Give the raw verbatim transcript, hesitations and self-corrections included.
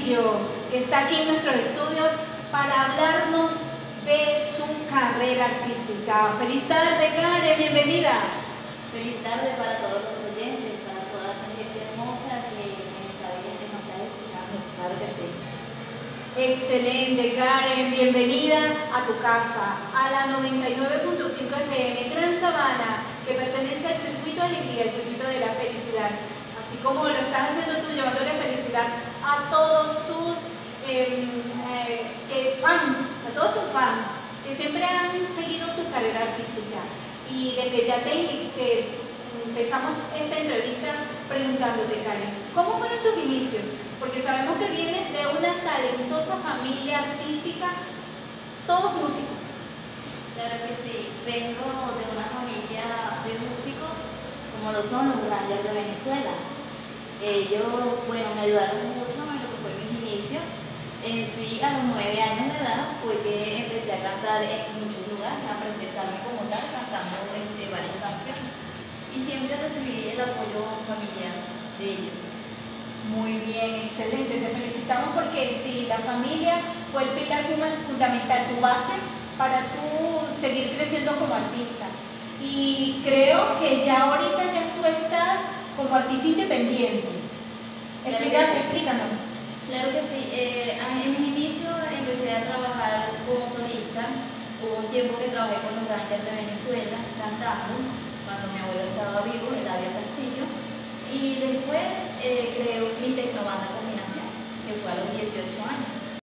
Castillo, que está aquí en nuestros estudios para hablarnos de su carrera artística. Feliz tarde, Karen, bienvenida. Feliz tarde para todos los oyentes, para toda esa gente hermosa que me está viendo, que nos está escuchando. Claro que sí. Excelente, Karen, bienvenida a tu casa, a la noventa y nueve punto cinco F M Gran Sabana, que pertenece al circuito de alegría, el circuito de la felicidad. Así como lo estás haciendo tú, llevándole felicidad a todos tus eh, eh, que fans, a todos tus fans, que siempre han seguido tu carrera artística. Y desde ya te, te empezamos esta entrevista preguntándote, Karen, ¿cómo fueron tus inicios? Porque sabemos que vienes de una talentosa familia artística, todos músicos. Claro que sí, vengo de una familia de músicos, como lo son los Rangers de Venezuela. Ellos, bueno, me ayudaron mucho en lo que fue mis inicios. En sí, a los nueve años de edad fue que empecé a cantar en muchos lugares, a presentarme como tal, cantando este, varias canciones. Y siempre recibí el apoyo familiar de ellos. Muy bien, excelente, te felicitamos porque sí, la familia fue el pilar fundamental, tu base para tú seguir creciendo como artista. Y creo que ya ahorita ya tú estás como artista independiente. Explícanos, Claro sí. explícanos. Claro que sí, eh, en mis inicios empecé a trabajar como solista. Hubo un tiempo que trabajé con los Rangers de Venezuela cantando, cuando mi abuelo estaba vivo, Eladia Castillo. Y después eh, creé mi tecnobanda combinación, que fue a los dieciocho años.